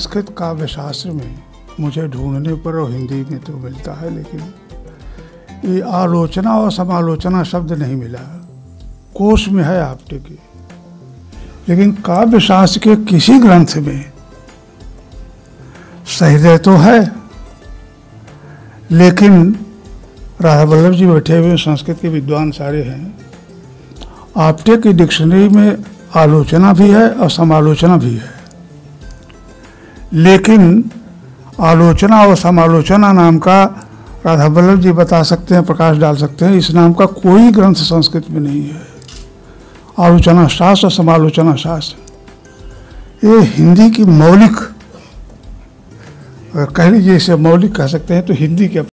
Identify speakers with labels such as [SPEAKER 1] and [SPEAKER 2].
[SPEAKER 1] संस्कृत काव्य शास्त्र में मुझे ढूंढने पर और हिंदी में तो मिलता है, लेकिन ये आलोचना और समालोचना शब्द नहीं मिला। कोश में है आपटे की, लेकिन काव्य शास्त्र के किसी ग्रंथ में सहृदय तो है, लेकिन राधा वल्लभ जी बैठे हुए संस्कृत के विद्वान सारे हैं। आपटे की डिक्शनरी में आलोचना भी है और समालोचना भी है, लेकिन आलोचना और समालोचना नाम का राधा वल्लभ जी बता सकते हैं, प्रकाश डाल सकते हैं, इस नाम का कोई ग्रंथ संस्कृत में नहीं है। आलोचना शास्त्र और समालोचना शास्त्र ये हिंदी की मौलिक, अगर कह लीजिए इसे मौलिक कह सकते हैं, तो हिंदी के